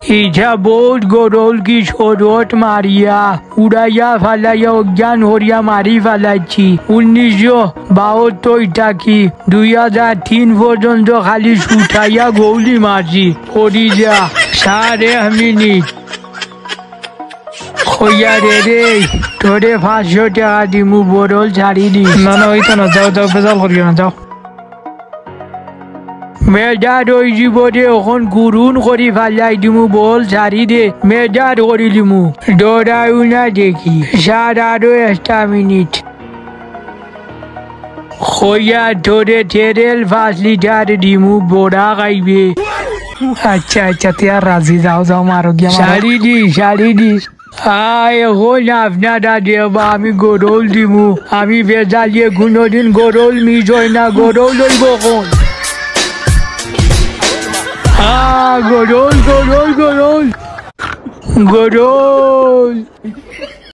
ইটা বহুত গরল কি শরৎ মারিয়া উড়াইয়া ফালাইয়া অজ্ঞান হরিয়া মারি ফেলাইছি 1972 টাকি 2003 পর্যন্ত খালি শুঠাইয়া গৌলি মারছি হরি যা 1.5 মিনিট হইয়া রে তোরে 500 টাকা দিমু বরল ছাড়ি দি না না ওইটা না যাও যাও বেজাল করিও না যাও মেজার ওই জীবনে এখন গুরুন করি ফালাই দিমু বল ছাড়ি দে মেজার করি দিমু ডরাইও না দেখি 1.5 মিনিট হইয়া তোরে তেরেল 5 লিটার দিমু বড়া খাইবে আচ্ছা আচ্ছা তুই আর রাজি যাও যাও মারো গিয়া শাড়ি দি এখন আপনারা দেবা আমি গরল দিমু আমি বেজালিয়ে কোনোদিন গরল মিস হয় না গরল লইব কোন গরল